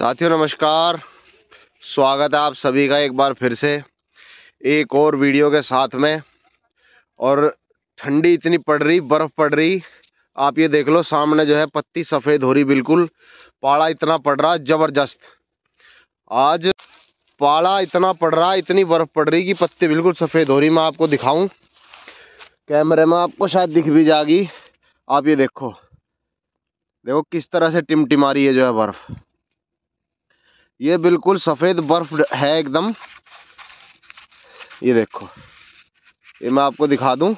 साथियों नमस्कार, स्वागत है आप सभी का एक बार फिर से एक और वीडियो के साथ में। और ठंडी इतनी पड़ रही, बर्फ पड़ रही, आप ये देख लो सामने जो है पत्ती सफ़ेद हो रही, बिल्कुल पाला इतना पड़ रहा जबरदस्त। आज पाला इतना पड़ रहा, इतनी बर्फ पड़ रही कि पत्ती बिल्कुल सफ़ेद हो रही। मैं आपको दिखाऊं कैमरे में, आपको शायद दिख भी जाएगी। आप ये देखो, देखो किस तरह से टिमटिमा रही है जो है बर्फ। ये बिल्कुल सफ़ेद बर्फ है एकदम। ये देखो, ये मैं आपको दिखा दूं,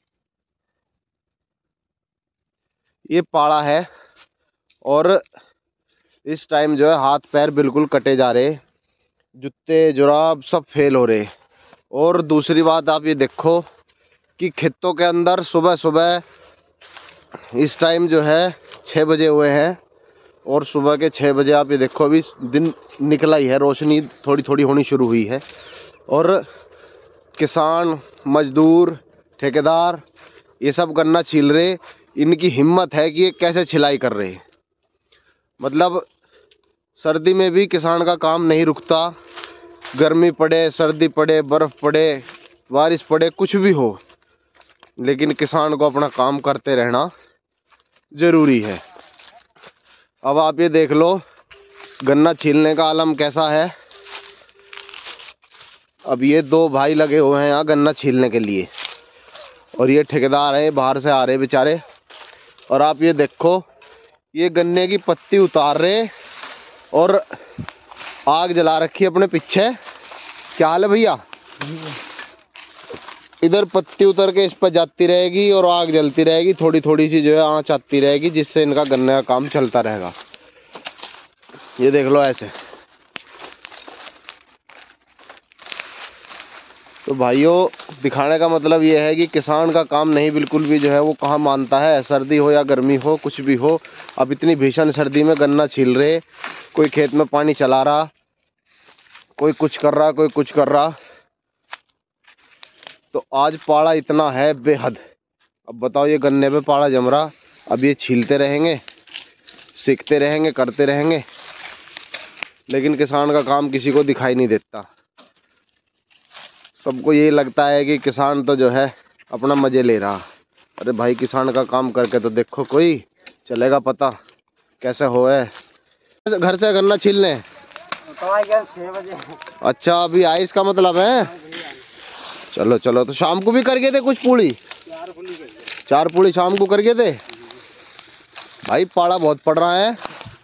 ये पाड़ा है। और इस टाइम जो है हाथ पैर बिल्कुल कटे जा रहे, जूते जुराब सब फेल हो रहे। और दूसरी बात आप ये देखो कि खेतों के अंदर सुबह सुबह इस टाइम जो है 6 बजे हुए हैं, और सुबह के 6 बजे आप ये देखो अभी दिन निकला ही है, रोशनी थोड़ी थोड़ी होनी शुरू हुई है। और किसान, मजदूर, ठेकेदार ये सब गन्ना छील रहे। इनकी हिम्मत है कि ये कैसे छिलाई कर रहे। मतलब सर्दी में भी किसान का काम नहीं रुकता, गर्मी पड़े, सर्दी पड़े, बर्फ़ पड़े, बारिश पड़े, कुछ भी हो, लेकिन किसान को अपना काम करते रहना ज़रूरी है। अब आप ये देख लो गन्ना छीलने का आलम कैसा है। अब ये 2 भाई लगे हुए हैं यहाँ गन्ना छीलने के लिए, और ये ठेकेदार है, बाहर से आ रहे बेचारे। और आप ये देखो, ये गन्ने की पत्ती उतार रहे और आग जला रखी है अपने पीछे। क्या हाल है भैया? इधर पत्ती उतर के इस पर जाती रहेगी और आग जलती रहेगी, थोड़ी थोड़ी सी जो है आँच आती रहेगी, जिससे इनका गन्ने का काम चलता रहेगा। ये देख लो ऐसे। तो भाइयों, दिखाने का मतलब ये है कि किसान का काम नहीं बिल्कुल भी जो है वो कहाँ मानता है, सर्दी हो या गर्मी हो, कुछ भी हो। अब इतनी भीषण सर्दी में गन्ना छील रहे, कोई खेत में पानी चला रहा, कोई कुछ कर रहा, कोई कुछ कर रहा। तो आज पाड़ा इतना है बेहद। अब बताओ, ये गन्ने पे पाड़ा जम रहा, अब ये छीलते रहेंगे, सीखते रहेंगे, करते रहेंगे, लेकिन किसान का काम किसी को दिखाई नहीं देता। सबको ये लगता है कि किसान तो जो है अपना मज़े ले रहा। अरे भाई, किसान का काम करके तो देखो, कोई चलेगा पता कैसे हो है। घर से गन्ना छीलने 6 बजे। अच्छा, अभी आए इसका मतलब है। चलो चलो, तो शाम को भी कर गए थे कुछ पूड़ी? 4 पूड़ी शाम को कर गए थे। भाई पाड़ा बहुत पड़ रहा है,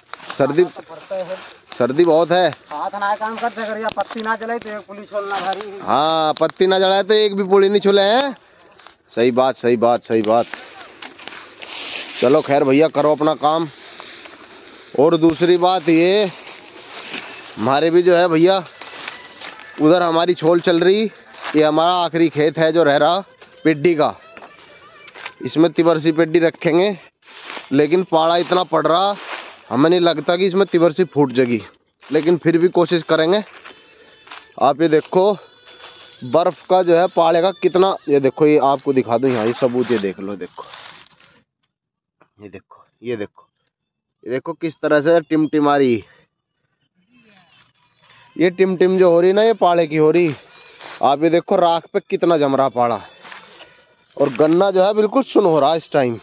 सर्दी बहुत है। हाथ ना काम करते करिए, पत्ती ना जलाए तो एक पुलिस छोड़ना भारी। हाँ, पत्ती ना जलाए तो एक भी पूड़ी नहीं छुले हैं। सही बात, सही बात, सही बात। चलो खैर भैया, करो अपना काम। और दूसरी बात ये, हमारे भी जो है भैया उधर हमारी छोल चल रही। ये हमारा आखिरी खेत है जो रह रहा पेड्डी का, इसमें तिबरसी पेड्डी रखेंगे। लेकिन पाड़ा इतना पड़ रहा, हमें नहीं लगता कि इसमें तिबरसी फूट जाएगी, लेकिन फिर भी कोशिश करेंगे। आप ये देखो बर्फ़ का जो है पाड़े का कितना, ये देखो, ये आपको दिखा दूं यहाँ, ये सबूत, ये देख लो, देखो, ये देखो, ये देखो, ये देखो किस तरह से टिमटिमारी। ये टिमटिम जो हो रही ना, ये पाड़े की हो रही। आप ये देखो राख पे कितना जम रहा पाड़ा, और गन्ना जो है बिल्कुल सुन हो रहा इस टाइम।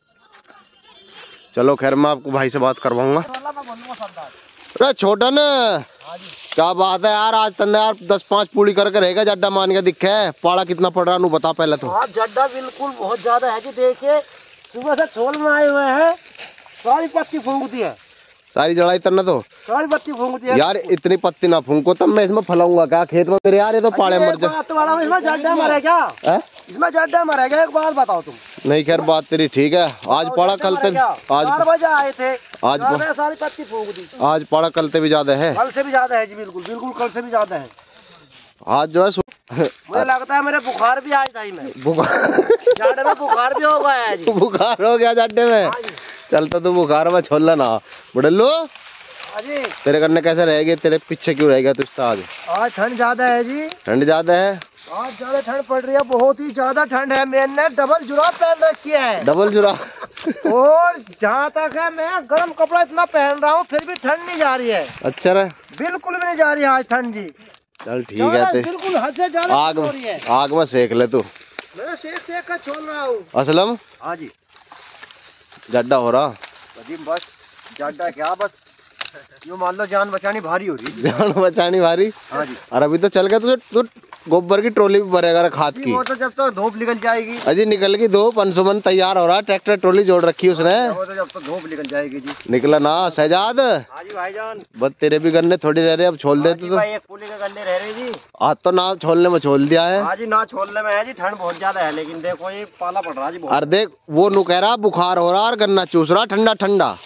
चलो खैर, मैं आपको भाई से बात करवाऊंगा। अरे छोटा न, क्या बात है यार, आज तन्ने यार 10-5 पूड़ी करके रहेगा, जड्डा मान के दिखे। पाड़ा कितना पड़ रहा, नू बता पहले तो। आप जड्डा बिल्कुल बहुत ज्यादा है जी। देखिए सुबह से छोल में आए हुए हैं, सारी पत्ती फूंक दी है, सारी जड़ाई तन्ने तो सारी पत्ती फूंक दी है यार। इतनी पत्ती ना फूंको, तब मैं इसमें फलाऊंगा क्या खेत में मेरे यार? ये तो पाड़े मर जाए। इसमें जड्डा मरेगा, इसमें जड्डा मरेगा। एक बात बताओ तुम। नहीं खैर, बात तेरी ठीक है। आज पड़ा कलते, आज 4 बजे आए थे, आज सारी पत्ती फूंक दी। आज पड़ा कलते भी ज्यादा है, कल से भी ज्यादा है जी, बिल्कुल बिल्कुल कल से भी ज्यादा है। आज जो है मुझे लगता है मेरे बुखार भी आज टाइम है। जाड़े में बुखार भी हो गया है जी। बुखार हो गया जाड्डे में? चलता तो बुखार में छोड़ लेना बड़े लो। अजी तेरे गन्ने कैसे रहेंगे, तेरे पीछे क्यों रहेगा तुझसे आज? आज ठंड ज्यादा है जी। ठंड ज्यादा है? आज ज्यादा ठंड पड़ रही है, बहुत ही ज्यादा ठंड है। मैंने डबल जुराब पहन रखी है। डबल जुराब? और जहाँ तक है मैं गर्म कपड़ा इतना पहन रहा हूँ, फिर भी ठंड नहीं जा रही है। अच्छा रे, बिल्कुल भी नहीं जा रही है आज ठंड जी। चल ठीक है। बिल्कुल हद से ज्यादा आग हो रही है। आग में सेक ले तू। मैं सेक कर छोड़ रहा हूँ। असलम हाँ जी, जड्डा हो रहा। बस जाडा क्या, बस यूँ मान लो जान बचानी भारी हो रही है। जान बचानी भारी? हाँ जी। और अभी तो चल गया तू गोबर की ट्रॉली भी भरेगा खाद की। वो तो जब तक धूप निकल जाएगी। अजी निकल गई धूप, अंशुमन तैयार हो रहा, ट्रैक्टर ट्रॉली जोड़ रखी उसने। वो तो जब तक धूप निकल जाएगी जी। निकला ना शहजाद? हाँ जी भाईजान। बस तेरे भी गन्ने थोड़ी रह रहे, अब छोड़ देते तो। एक पुली के गन्ने रह रहे जी। आज तो ना छोड़ने में छोड़ दिया है। हाँ जी, ना छोड़ने में है जी, ठंड बहुत ज्यादा है। लेकिन देखो ये पाला पड़ रहा जी बहुत। अरे देख वो नु कह रहा बुखार हो रहा और गन्ना चूस रहा ठंडा ठंडा।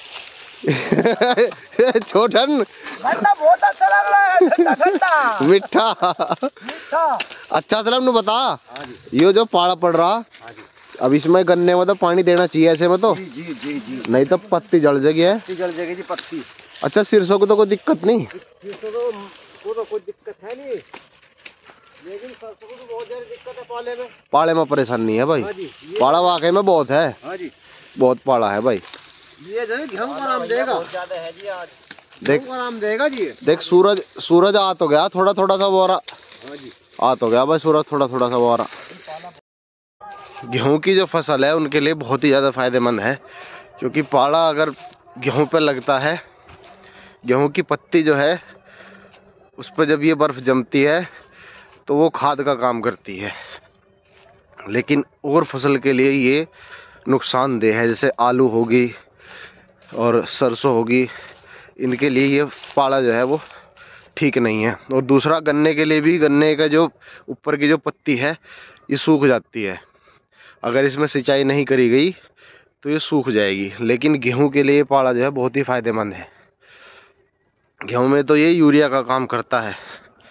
छोटन ठंडा बहुत अच्छा लग रहा है, ठंडा ठंडा मीठा। मीठा। अच्छा सलाम नु बता, हाँ जी। ये जो पाड़ा पड़ रहा, हाँ जी। अब इसमें गन्ने में तो पानी देना चाहिए ऐसे में तो। जी जी जी जी। नहीं तो पत्ती जल जाएगी है। पत्ती जल जाएगी जी, पत्ती। अच्छा सिरसों को तो कोई दिक्कत नहीं? वो तो कोई दिक्कत है नहीं, लेकिन सरसों को तो बहुत ज्यादा दिक्कत है पाले में। पाड़े में परेशान नहीं है भाई। हाँ जी। पाड़ा वाकई में बहुत है। हाँ जी, बहुत पाड़ा है भाई। ये जो है गेहूं का नाम देगा। बहुत ज्यादा है जी आज। देख गेहूं का नाम देगा जी। देख सूरज आ तो गया थोड़ा थोड़ा सा वो आ रहा। हाँ जी। आ तो गया भाई सूरज थोड़ा थोड़ा सा वो आ रहा। गेहूं की जो फसल है उनके लिए बहुत ही ज़्यादा फायदेमंद है, क्योंकि पाड़ा अगर गेहूं पे लगता है, गेहूं की पत्ती जो है उस पर जब ये बर्फ़ जमती है तो वो खाद का काम करती है। लेकिन और फसल के लिए ये नुकसानदेह है, जैसे आलू होगी और सरसों होगी, इनके लिए ये पाड़ा जो है वो ठीक नहीं है। और दूसरा गन्ने के लिए भी, गन्ने का जो ऊपर की जो पत्ती है ये सूख जाती है, अगर इसमें सिंचाई नहीं करी गई तो ये सूख जाएगी। लेकिन गेहूं के लिए पाड़ा जो है बहुत ही फायदेमंद है। गेहूं में तो ये यूरिया का काम करता है।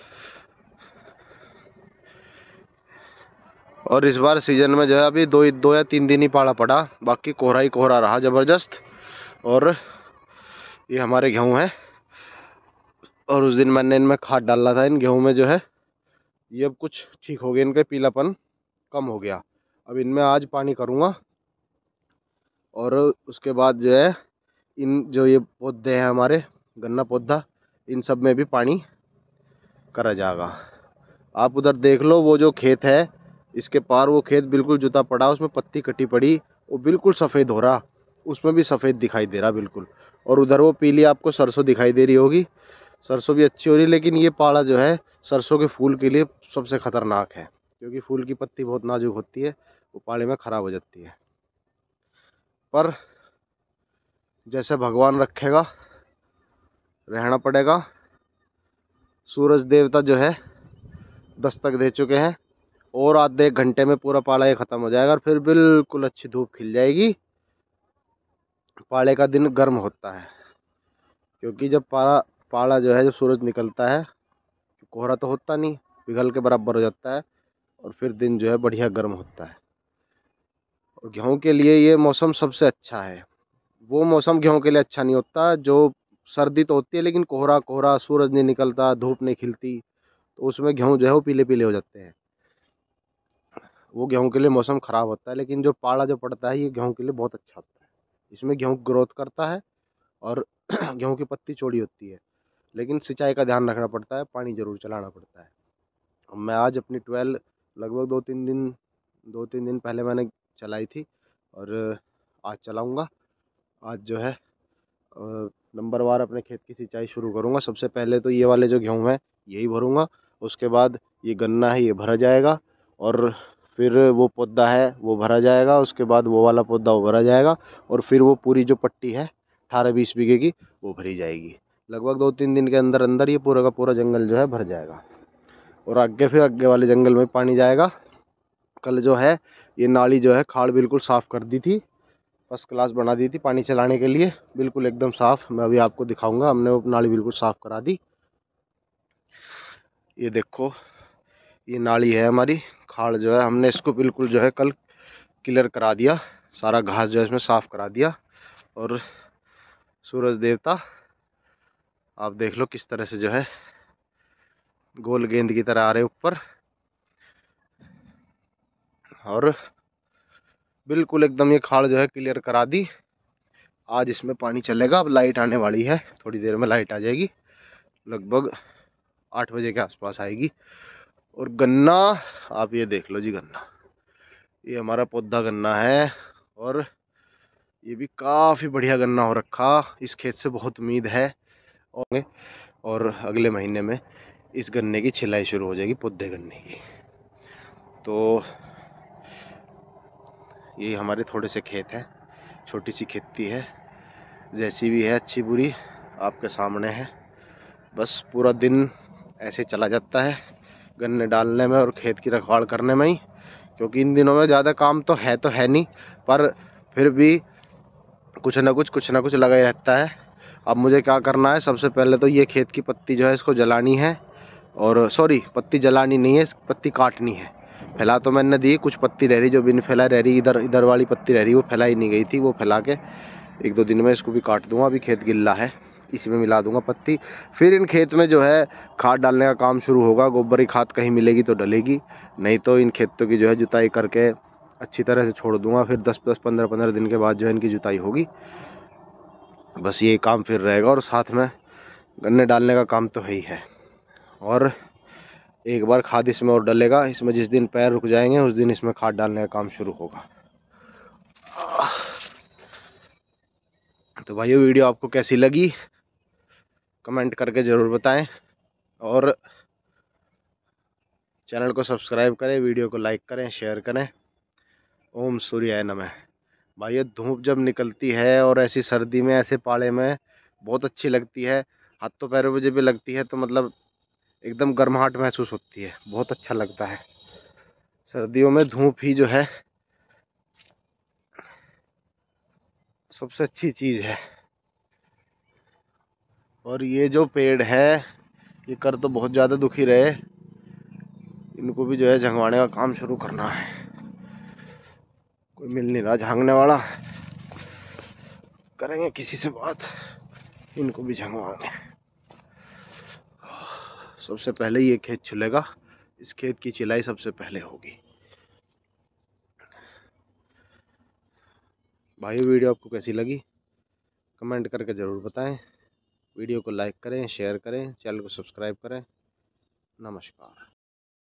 और इस बार सीजन में जो है अभी दो या तीन दिन ही पाड़ा पड़ा, बाकी कोहरा ही कोहरा रहा ज़बरदस्त। और ये हमारे गेहूं है, और उस दिन मैंने इनमें खाद डाला था इन गेहूं में जो है, ये अब कुछ ठीक हो गया, इनका पीलापन कम हो गया। अब इनमें आज पानी करूँगा और उसके बाद जो है इन जो ये पौधे हैं हमारे गन्ना पौधा, इन सब में भी पानी करा जाएगा। आप उधर देख लो, वो जो खेत है इसके पार वो खेत बिल्कुल जुता पड़ा, उसमें पत्ती कटी पड़ी, वो बिल्कुल सफ़ेद हो रहा, उसमें भी सफ़ेद दिखाई दे रहा बिल्कुल। और उधर वो पीली आपको सरसों दिखाई दे रही होगी, सरसों भी अच्छी हो रही। लेकिन ये पाड़ा जो है सरसों के फूल के लिए सबसे ख़तरनाक है, क्योंकि फूल की पत्ती बहुत नाजुक होती है, वो पाड़े में ख़राब हो जाती है। पर जैसे भगवान रखेगा रहना पड़ेगा। सूरज देवता जो है दस्तक दे चुके हैं, और आधे एक घंटे में पूरा पाला ये ख़त्म हो जाएगा और फिर बिल्कुल अच्छी धूप खिल जाएगी। पाले का दिन गर्म होता है, क्योंकि जब पाला जो है जब सूरज निकलता है, कोहरा तो होता नहीं, पिघल के बराबर हो जाता है, और फिर दिन जो है बढ़िया गर्म होता है। और गेहूं के लिए ये मौसम सबसे अच्छा है। वो मौसम गेहूं के लिए अच्छा नहीं होता, जो सर्दी तो होती है लेकिन कोहरा कोहरा, सूरज नहीं निकलता, धूप नहीं खिलती, तो उसमें गेहूं जो है वो पीले पीले हो जाते हैं। वो गेहूं के लिए मौसम ख़राब होता है। लेकिन जो पाला जो पड़ता है ये गेहूं के लिए बहुत अच्छा होता है। इसमें गेहूं ग्रोथ करता है और गेहूं की पत्ती चौड़ी होती है। लेकिन सिंचाई का ध्यान रखना पड़ता है, पानी ज़रूर चलाना पड़ता है। मैं आज अपनी 12 लगभग 2-3 दिन पहले मैंने चलाई थी, और आज चलाऊँगा। आज जो है नंबरवार अपने खेत की सिंचाई शुरू करूँगा। सबसे पहले तो ये वाले जो गेहूँ हैं यही भरूँगा, उसके बाद ये गन्ना है ये भरा जाएगा, और फिर वो पौधा है वो भरा जाएगा, उसके बाद वो वाला पौधा वो भरा जाएगा, और फिर वो पूरी जो पट्टी है 18-20 बीघे की वो भरी जाएगी। लगभग 2-3 दिन के अंदर अंदर ये पूरा का पूरा जंगल जो है भर जाएगा, और आगे फिर आगे वाले जंगल में पानी जाएगा। कल जो है ये नाली जो है खाड़ बिल्कुल साफ़ कर दी थी, फर्स्ट क्लास बना दी थी पानी चलाने के लिए, बिल्कुल एकदम साफ़। मैं अभी आपको दिखाऊंगा, हमने वो नाली बिल्कुल साफ़ करा दी। ये देखो ये नाली है हमारी, खाड़ जो है हमने इसको बिल्कुल जो है कल क्लियर करा दिया, सारा घास जो है इसमें साफ़ करा दिया। और सूरज देवता आप देख लो किस तरह से जो है गोल गेंद की तरह आ रहे ऊपर, और बिल्कुल एकदम ये खाल जो है क्लियर करा दी। आज इसमें पानी चलेगा। अब लाइट आने वाली है, थोड़ी देर में लाइट आ जाएगी, लगभग 8 बजे के आसपास आएगी। और गन्ना आप ये देख लो जी, गन्ना, ये हमारा पौधा गन्ना है और ये भी काफ़ी बढ़िया गन्ना हो रखा। इस खेत से बहुत उम्मीद है, और अगले महीने में इस गन्ने की छिलाई शुरू हो जाएगी, पौधे गन्ने की। तो ये हमारे थोड़े से खेत है, छोटी सी खेती है, जैसी भी है अच्छी बुरी आपके सामने है। बस पूरा दिन ऐसे चला जाता है गन्ने डालने में और खेत की रखवाल करने में ही, क्योंकि इन दिनों में ज़्यादा काम तो है नहीं, पर फिर भी कुछ ना कुछ लगा ही रहता है। अब मुझे क्या करना है, सबसे पहले तो ये खेत की पत्ती जो है इसको जलानी है, और सॉरी, पत्ती जलानी नहीं है, पत्ती काटनी है। फैला तो मैंने दी, कुछ पत्ती रह रही जो बिन फैला रह रही, इधर वाली पत्ती रह रही वो फैलाई नहीं गई थी, वो फैला के 1-2 दिन में इसको भी काट दूंगा। अभी खेत गिल्ला है, इसी में मिला दूंगा पत्ती। फिर इन खेत में जो है खाद डालने का काम शुरू होगा। गोबर की खाद कहीं मिलेगी तो डलेगी, नहीं तो इन खेतों की जो है जुताई करके अच्छी तरह से छोड़ दूंगा। फिर 10-10, 15-15 दिन के बाद जो है इनकी जुताई होगी। बस ये काम फिर रहेगा, और साथ में गन्ने डालने का काम तो है ही है। और एक बार खाद इसमें और डलेगा, इसमें जिस दिन पैर रुक जाएंगे उस दिन इसमें खाद डालने का काम शुरू होगा। तो भाई ये वीडियो आपको कैसी लगी कमेंट करके ज़रूर बताएं, और चैनल को सब्सक्राइब करें, वीडियो को लाइक करें, शेयर करें। ओम सूर्याय नमः। भाई ये धूप जब निकलती है और ऐसी सर्दी में ऐसे पाले में बहुत अच्छी लगती है, हाथों पैरों में जब भी लगती है तो मतलब एकदम गर्माहट महसूस होती है, बहुत अच्छा लगता है। सर्दियों में धूप ही जो है सबसे अच्छी चीज़ है। और ये जो पेड़ है ये कर तो बहुत ज़्यादा दुखी रहे, इनको भी जो है झंगवाने का काम शुरू करना है। कोई मिल नहीं रहा झांगने वाला, करेंगे किसी से बात, इनको भी झंगवाएंगे। सबसे पहले ये खेत छिलेगा, इस खेत की चिलाई सबसे पहले होगी। भाई वीडियो आपको कैसी लगी कमेंट करके ज़रूर बताएं। वीडियो को लाइक करें, शेयर करें, चैनल को सब्सक्राइब करें। नमस्कार।